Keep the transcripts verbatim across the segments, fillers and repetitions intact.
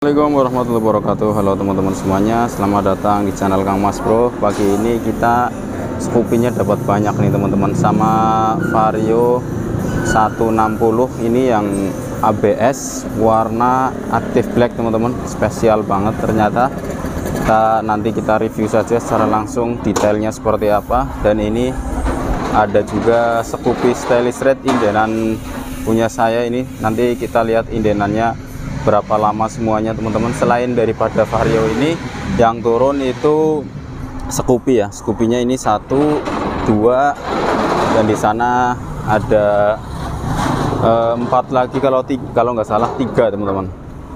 Assalamualaikum warahmatullahi wabarakatuh. Halo teman-teman semuanya, selamat datang di channel Kang Mas Bro. Pagi ini kita Scoopy-nya dapat banyak nih teman-teman, sama Vario seratus enam puluh ini yang A B S warna Active Black teman-teman, spesial banget ternyata. Kita nanti kita review saja secara langsung detailnya seperti apa. Dan ini ada juga Scoopy Stylish Red indenan punya saya ini, nanti kita lihat indenannya berapa lama semuanya teman-teman. Selain daripada Vario ini yang turun itu Scoopy ya, Scoopy-nya ini satu, dua, dan di sana ada eh, empat lagi kalau tiga, kalau nggak salah tiga teman-teman.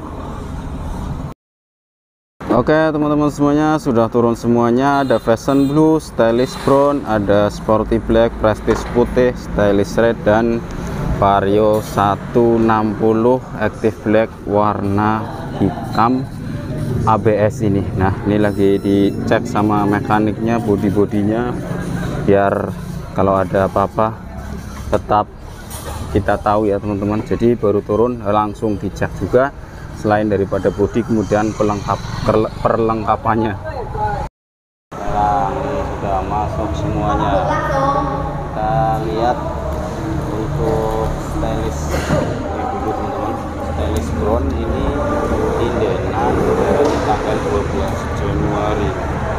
Oke teman-teman semuanya, sudah turun semuanya. Ada Fashion Blue, Stylish Brown, ada Sporty Black, Prestige Putih, Stylish Red, dan Vario seratus enam puluh Active Black warna hitam A B S ini. Nah ini lagi dicek sama mekaniknya, bodi-bodinya, biar kalau ada apa-apa tetap kita tahu ya teman-teman. Jadi baru turun langsung dicek juga, selain daripada bodi kemudian pelengkap perlengkapannya. Nah ini sudah masuk semuanya, kita lihat. Untuk stylish ini dulu teman-teman, stylish brown ini indenan dari tanggal dua belas Januari.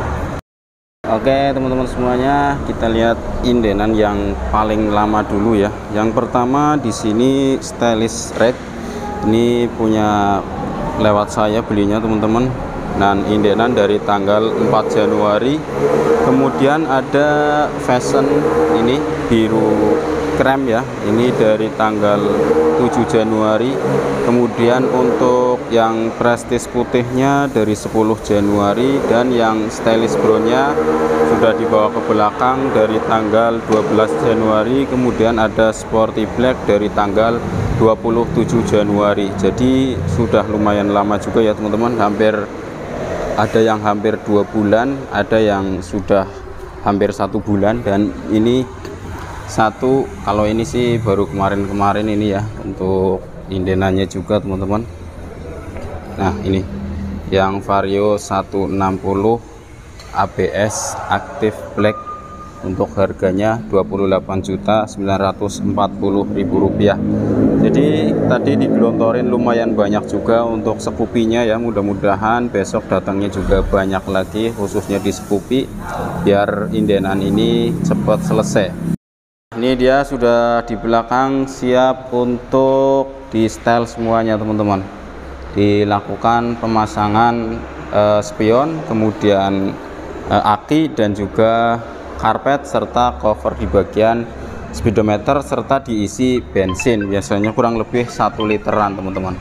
Oke teman-teman semuanya, kita lihat indenan yang paling lama dulu ya. Yang pertama di sini Stylish Red, ini punya lewat saya belinya teman-teman, dan indenan dari tanggal empat Januari. Kemudian ada Fashion ini biru krem ya, ini dari tanggal tujuh Januari. Kemudian untuk yang Prestige putihnya dari sepuluh Januari, dan yang Stylish brownnya sudah dibawa ke belakang dari tanggal dua belas Januari. Kemudian ada Sporty Black dari tanggal dua puluh tujuh Januari. Jadi sudah lumayan lama juga ya teman-teman, hampir ada yang hampir dua bulan, ada yang sudah hampir satu bulan. Dan ini satu, kalau ini sih baru kemarin-kemarin ini ya, untuk indenannya juga teman-teman. Nah ini yang Vario seratus enam puluh A B S Active Black, untuk harganya dua puluh delapan juta sembilan ratus empat puluh ribu rupiah. Jadi tadi digelontorin lumayan banyak juga untuk Scoopy-nya ya. Mudah-mudahan besok datangnya juga banyak lagi, khususnya di Scoopy, biar indenan ini cepat selesai. Ini dia sudah di belakang, siap untuk di style semuanya teman-teman. Dilakukan pemasangan eh, spion, kemudian eh, aki, dan juga karpet, serta cover di bagian speedometer, serta diisi bensin, biasanya kurang lebih satu literan teman-teman.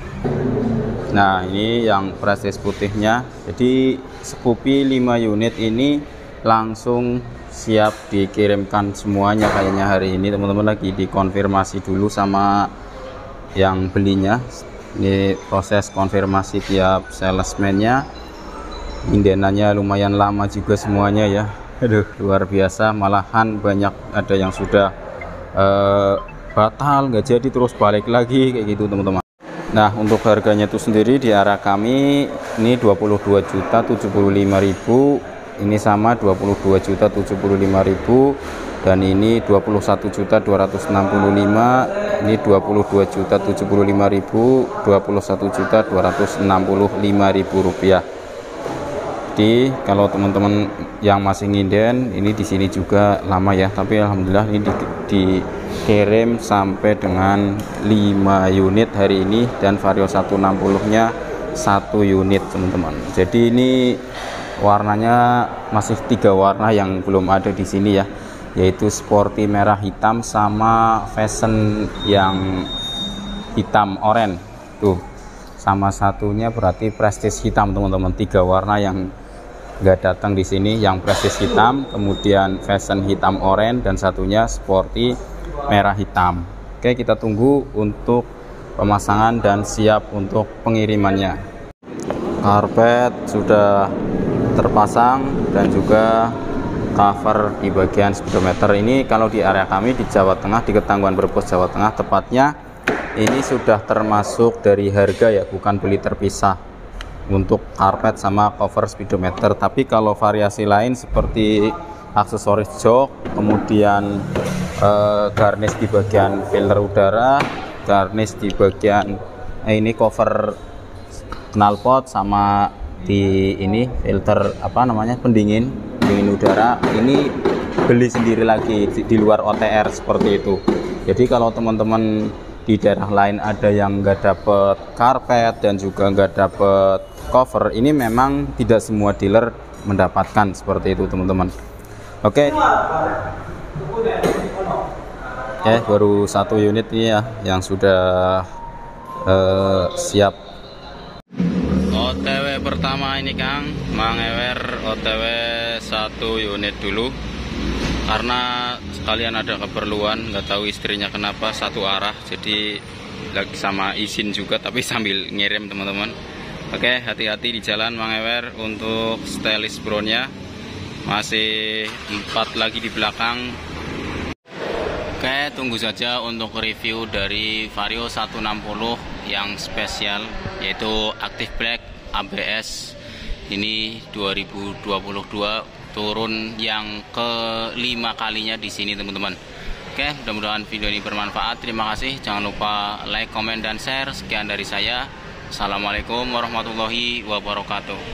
Nah ini yang Prestige putihnya. Jadi Scoopy lima unit ini langsung siap dikirimkan semuanya kayaknya hari ini teman-teman. Lagi dikonfirmasi dulu sama yang belinya. Ini proses konfirmasi tiap salesman-nya. Indenannya lumayan lama juga semuanya ya. Aduh luar biasa, malahan banyak ada yang sudah uh, batal nggak jadi terus balik lagi kayak gitu teman-teman. Nah untuk harganya itu sendiri di arah kami ini dua puluh dua juta tujuh puluh lima ribu, ini sama dua puluh dua juta tujuh puluh lima ribu, dan ini dua puluh satu juta dua ratus enam puluh lima, ini dua puluh dua juta tujuh puluh lima ribu, dua puluh satu juta dua ratus enam puluh lima ribu rupiah. Jadi kalau teman-teman yang masih nginden ini di sini juga lama ya, tapi alhamdulillah ini di, dikirim sampai dengan lima unit hari ini, dan Vario seratus enam puluh nya satu unit teman-teman. Jadi ini warnanya masih tiga warna yang belum ada di sini ya, yaitu Sporty merah hitam sama Fashion yang hitam oranye tuh, sama satunya berarti Prestige hitam teman-teman. Tiga warna yang nggak datang di sini, yang Prestige hitam, kemudian Fashion hitam oranye, dan satunya Sporty merah hitam. Oke kita tunggu untuk pemasangan dan siap untuk pengirimannya. Karpet sudah terpasang dan juga cover di bagian speedometer. Ini kalau di area kami di Jawa Tengah, di Ketangguhan Brebes Jawa Tengah tepatnya, ini sudah termasuk dari harga ya, bukan beli terpisah. untuk karpet sama cover speedometer. Tapi kalau variasi lain seperti aksesoris jok, kemudian eh, garnish di bagian filter udara, garnish di bagian eh, ini cover knalpot, sama di ini filter apa namanya pendingin pendingin udara, ini beli sendiri lagi di, di luar O T R seperti itu. Jadi kalau teman-teman di daerah lain ada yang nggak dapet karpet dan juga nggak dapet cover, ini memang tidak semua dealer mendapatkan seperti itu teman-teman. Oke, oke, baru satu unit ini ya yang sudah uh, siap. O T W pertama ini Kang, Mang Ewer O T W satu unit dulu karena sekalian ada keperluan, nggak tahu istrinya kenapa satu arah, jadi lagi sama izin juga tapi sambil ngirim teman-teman. Oke, hati-hati di jalan Mang Ewer. Untuk stylist brownnya masih empat lagi di belakang. Oke, tunggu saja untuk review dari Vario seratus enam puluh yang spesial, yaitu Active Black A B S. Ini dua ribu dua puluh dua, turun yang kelima kalinya di sini teman-teman. Oke, mudah-mudahan video ini bermanfaat. Terima kasih. Jangan lupa like, komen, dan share. Sekian dari saya. Assalamualaikum warahmatullahi wabarakatuh.